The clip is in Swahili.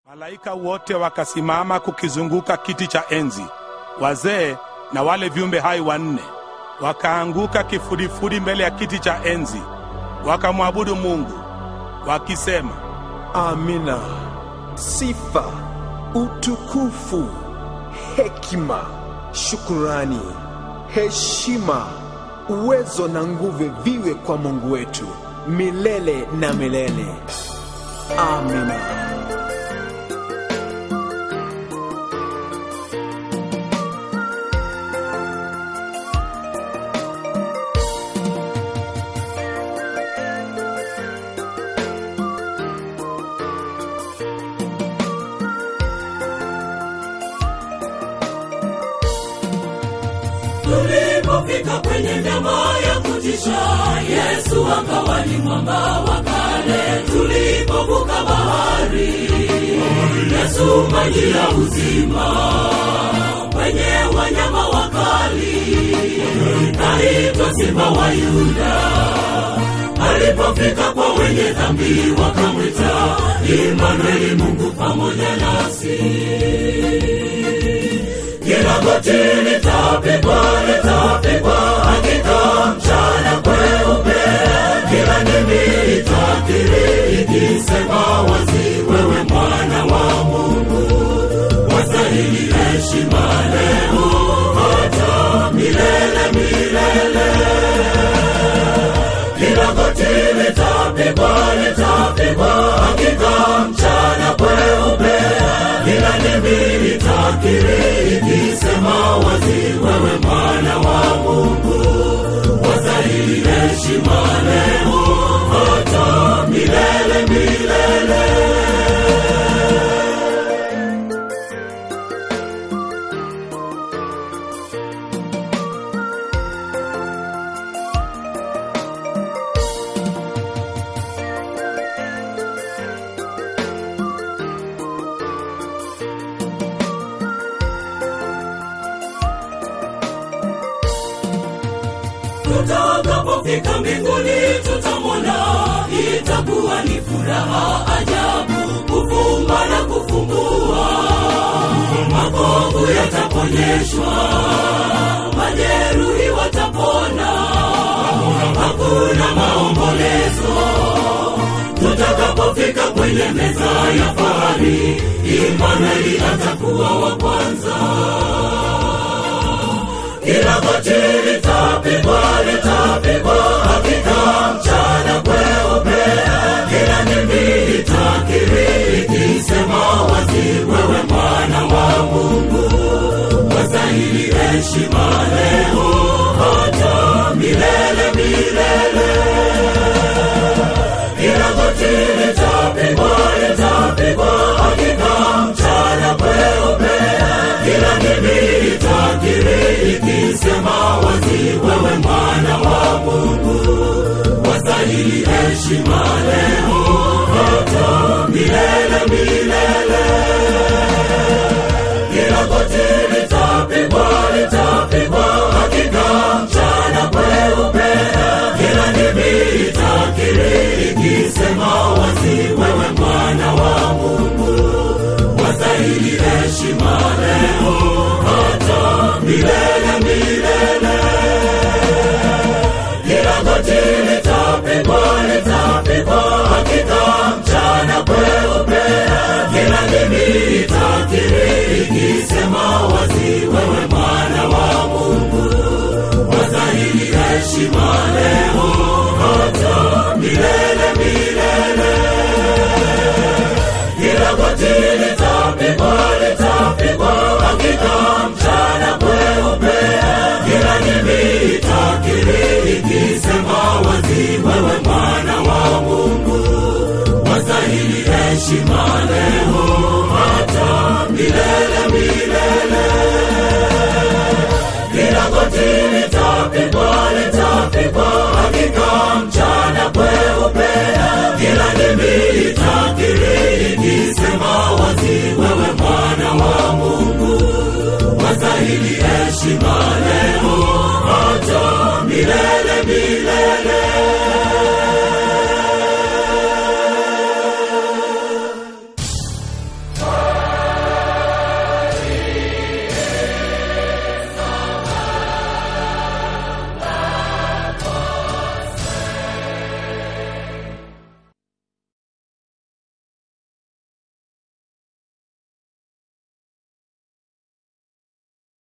Malaika wote wakasimama kukizunguka kiti cha enzi. Wazee na wale viumbe hai wanne wakaanguka kifudifudi mbele ya kiti cha enzi, wakamwabudu Mungu wakisema, Amina. Sifa, utukufu, hekima, shukurani, heshima, uwezo na nguvu viwe kwa Mungu wetu milele na milele. Amina. Tulipofika kwenye nyama ya kutisha, Yesu akawa ni mwamba wa kale. Tulipovuka bahari, Yesu maji ya uzima. Kwenye wanyama wakali, kaitwa Simba wa Yuda. Alipofika kwa wenye dhambi, wakamwita Immanueli, Mungu pamoja nasi. Kila goti litapigwa, hakika mchana kweupe. Kila ndimi itakiri, ikisema wazi, wewe mwana wa Mungu. Wastahili heshima leo, hata milele milele. Kila goti litapigwa, hakika mchana kweupe. Kila ndimi itakiri, ikisema wazi, wewe mwana wa Mungu. Wastahili heshima leo, hata milele milele. Tutakapofika mbinguni tutamwona, itakuwa ni furaha ajabu. Kufumba na kufumbua, makovu yataponyeshwa, majeruhi watapona, hakuna maombolezo. Tutakapofika kwenye meza ya fahari, Immanueli atakuwa wa kwanza. Kila goti litapigwa, hakika mchana kweupe. Kila ndimi itakiri, ikisema wazi, wewe mwana wa Mungu. Wastahili heshima leo, hata milele milele. Kila goti litapigwa, hakika mchana kweupe. Kila ndimi itakiri, ikisema wazi, wewe mwana wa Mungu. Wastahili heshima leo, hata milele milele. Kila goti litapigwa, hakika mchana kweupe. Kila ndimi itakiri, ikisema wazi, wewe mwana wa Mungu. Wastahili heshima leo, hata milele milele. Kila goti litapigwa, hakika mchana kweupe. Kila ndimi itakiri, ikisema wazi, wewe mwana wa Mungu. Wastahili heshima leo, hata milele milele. Kila goti